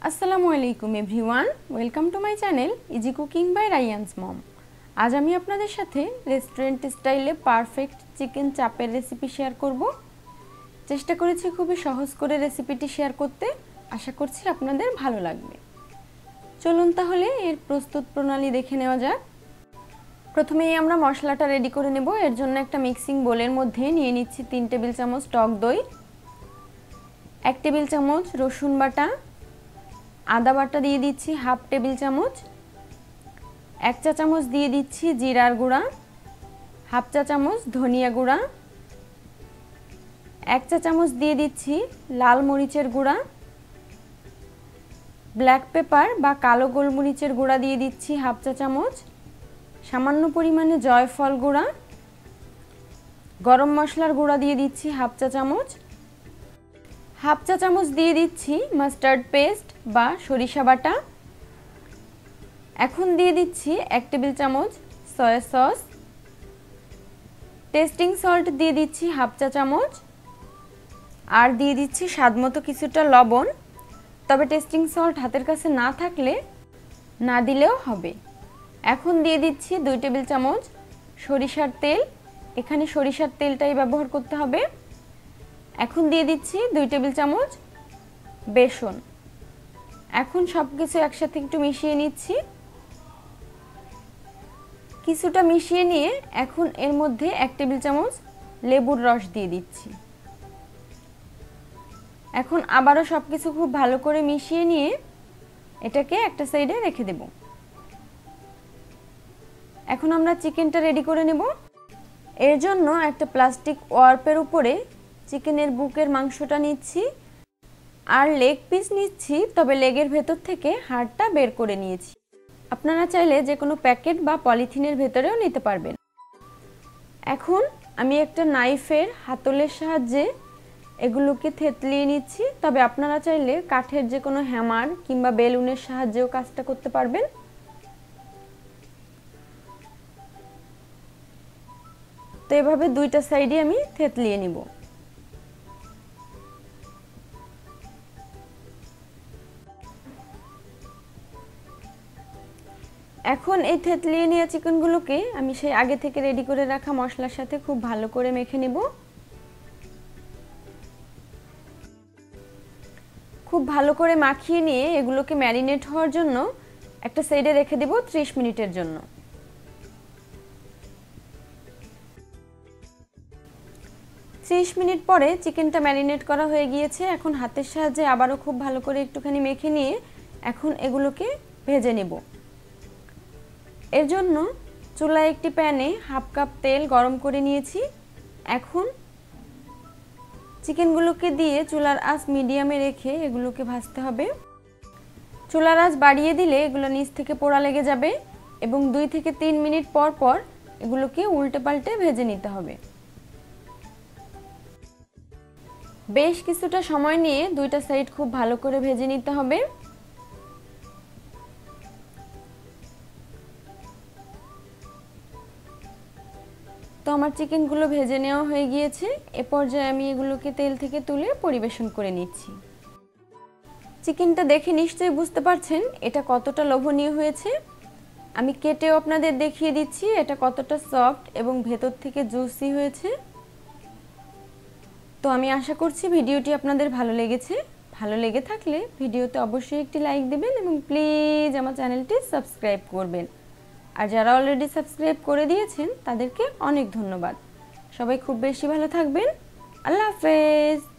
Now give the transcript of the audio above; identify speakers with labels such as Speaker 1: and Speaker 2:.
Speaker 1: আসসালামু আলাইকুম everyone, welcome to my channel easy cooking by Rayan's mom. আজ আমি আপনাদের সাথে রেস্টুরেন্ট স্টাইলে পারফেক্ট চিকেন চাপের রেসিপি শেয়ার করব। চেষ্টা করেছি খুবই সহজ করে রেসিপিটি শেয়ার করতে, আশা করছি আপনাদের ভালো লাগবে। চলুন তাহলে এর প্রস্তুত প্রণালী দেখে নেওয়া যাক। প্রথমেই আমরা মশলাটা রেডি করে নেব। এর জন্য একটা মিক্সিং বোলের মধ্যে নিয়ে নিচ্ছি 3 টেবিল চামচ টক দই, 1 টেবিল চামচ রসুন বাটা, আদা বাটা দিয়ে দিচ্ছি হাফ টেবিল চামচ, 1 চা চামচ দিয়ে দিচ্ছি জিরার গুঁড়া, হাফ চা চামচ ধনিয়া গুঁড়া, 1 চা চামচ দিয়ে দিচ্ছি লাল মরিচের গুঁড়া, ব্ল্যাক পেপার বা কালো গোলমরিচের গুঁড়া দিয়ে দিচ্ছি হাফ চা চামচ, সামান্য পরিমাণে জয়ফল গুঁড়া, গরম মশলার গুঁড়া দিয়ে দিচ্ছি হাফ চা চামচ, হাফ চা চামচ দিয়ে দিচ্ছি মাস্টার্ড পেস্ট বা সরিষা বাটা। এখন দিয়ে দিচ্ছি 1 টেবিল চামচ সয়া সস, টেস্টিং সল্ট দিয়ে দিচ্ছি হাফ চা চামচ, আর দিয়ে দিচ্ছি স্বাদমতো কিছুটা লবণ। তবে টেস্টিং সল্ট হাতের কাছে না থাকলে না দিলেও হবে। এখন দিয়ে দিচ্ছি 2 টেবিল চামচ সরিষার তেল, এখানে সরিষার তেলটাই ব্যবহার করতে হবে। এখন দিয়ে দিচ্ছি 2 টেবিল চামচ বেসন। এখন সব কিছু একসাথে একটু মিশিয়ে নিচ্ছি। কিছুটা মিশিয়ে নিয়ে এখন এর মধ্যে 1 টেবিল চামচ লেবুর রস দিয়ে দিচ্ছি। এখন আবারও সব কিছু খুব ভালো করে মিশিয়ে নিয়ে এটাকে একটা সাইডে রেখে দেব। এখন আমরা চিকেনটা রেডি করে নেব। এর জন্য একটা প্লাস্টিক ওয়ার্পের উপরে চিকেনের বুকের মাংসটা নিচ্ছি আর লেগ পিস নিচ্ছি, তবে লেগের ভেতর থেকে হাড়টা বের করে নিয়েছি। আপনারা চাইলে যে কোনো প্যাকেট বা পলিথিনের ভেতরেও নিতে পারবেন। এখন আমি একটা নাইফের হাতলের সাহায্যে এগুলোকে থেতলিয়ে নিচ্ছি, তবে আপনারা চাইলে কাঠের যে কোনো হ্যামার কিংবা বেলুনের সাহায্যেও কাজটা করতে পারবেন। তো এভাবে দুইটা সাইডে আমি থেতলিয়ে নিব। এখন এই থেতলিয়ে নেওয়া চিকেনগুলোকে আমি সেই আগে থেকে রেডি করে রাখা মশলার সাথে খুব ভালো করে মেখে নেব। খুব ভালো করে মাখিয়ে নিয়ে এগুলোকে ম্যারিনেট হওয়ার জন্য একটা সাইডে রেখে দেব 30 মিনিটের জন্য। 30 মিনিট পরে চিকেনটা ম্যারিনেট করা হয়ে গিয়েছে। এখন হাতের সাহায্যে আবারও খুব ভালো করে একটুখানি মেখে নিয়ে এখন এগুলোকে ভেজে নেব। এর জন্য চুলায় একটি প্যানে হাফ কাপ তেল গরম করে নিয়েছি। এখন চিকেনগুলোকে দিয়ে চুলার আঁচ মিডিয়ামে রেখে এগুলোকে ভাজতে হবে। চুলার আঁচ বাড়িয়ে দিলে এগুলো নিচ থেকে পোড়া লেগে যাবে এবং 2 থেকে 3 মিনিট পর পর এগুলোকে উল্টে পাল্টে ভেজে নিতে হবে। বেশ কিছুটা সময় নিয়ে দুইটা সাইড খুব ভালো করে ভেজে নিতে হবে। তো আমার চিকেনগুলো ভেজে নেওয়া হয়ে গিয়েছে। এ পর্যায়ে আমি এগুলোকে তেল থেকে তুলে পরিবেশন করে নিচ্ছি। চিকেনটা দেখে নিশ্চয়ই বুঝতে পারছেন এটা কতটা লোভনীয় হয়েছে। আমি কেটেও আপনাদের দেখিয়ে দিচ্ছি এটা কতটা সফট এবং ভেতর থেকে জুসি হয়েছে। তো আমি আশা করছি ভিডিওটি আপনাদের ভালো লেগেছে। ভালো লেগে থাকলে ভিডিওতে অবশ্যই একটি লাইক দেবেন এবং প্লিজ আমার চ্যানেলটি সাবস্ক্রাইব করবেন। আর যারা অলরেডি সাবস্ক্রাইব করে দিয়েছেন তাদেরকে অনেক ধন্যবাদ। সবাই খুব বেশি ভালো থাকবেন। আল্লাহ হাফেজ।